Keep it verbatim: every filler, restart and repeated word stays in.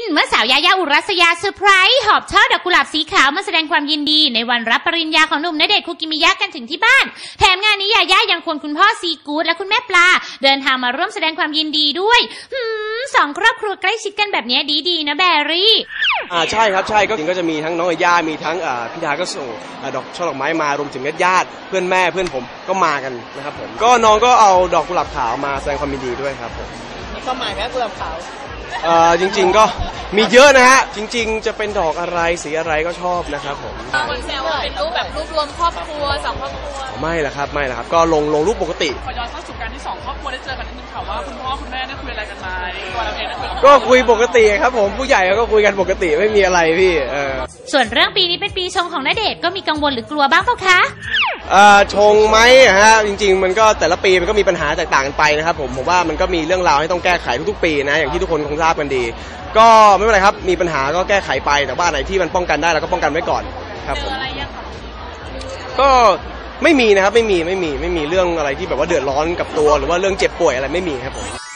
เมื่อสาวยายาอุรัสยาเซอร์ไพรส์หอบช่อดอกกุหลาบสีขาวมาแสดงความยินดีในวันรับปริญญาของหนุ่มณเดชน์คุกิมิยะกันถึงที่บ้านแถมงานนี้ยายายังควงคุณพ่อซีกู๊ดและคุณแม่ปลาเดินทางมาร่วมแสดงความยินดีด้วยหืมสองครอบครัวใกล้ชิดกันแบบนี้ดีๆนะแบรี่อ่าใช่ครับใช่ก็จริงก็จะมีทั้งน้องยามีทั้งอ่าพี่ดาก็ส่งดอกช่อดอกไม้มารวมถึงญาติเพื่อนแม่เพื่อนผมก็มากันนะครับผมก็น้องก็เอาดอกกุหลาบขาวมาแสดงความยินดีด้วยครับผมมีความหมายไหมกุหลาบขาวเอ่อจริงๆก็มีเยอะนะฮะจริงๆจะเป็นดอกอะไรสีอะไรก็ชอบนะครับผมคนแซวว่าเป็นรูปแบบรูปรวมครอบครัวสองครอบครัวไม่ละครับไม่ละครับก็ลงลงรูปปกติขอย้อนเข้าสู่การที่สองครอบครัวได้เจอกันนิดนึงค่ะว่าคุณพ่อคุณแม่ได้คุยอะไรกันมาตัวเราเองได้คุยก็คุยปกติครับผมผู้ใหญ่ก็คุยกันปกติไม่มีอะไรพี่เออส่วนเรื่องปีนี้เป็นปีชงของณเดชน์ก็มีกังวลหรือกลัวบ้างเปล่าคะเอ่อชงไหมฮะจริงๆมันก็แต่ละปีมันก็มีปัญหาแตกต่างกันไปนะครับผมผมว่ามันก็มีเรื่องราวให้ต้องแก้ไขทุกๆปีนะอย่างที่ทุกคนคงทราบกันดีก็ไม่เป็นไรครับมีปัญหาก็แก้ไขไปแต่ว่าไหนที่มันป้องกันได้เราก็ป้องกันไว้ก่อนครับผมก็ไม่มีนะครับไม่มีไม่มีไม่มีเรื่องอะไรที่แบบว่าเดือดร้อนกับตัวหรือว่าเรื่องเจ็บป่วยอะไรไม่มีครับผม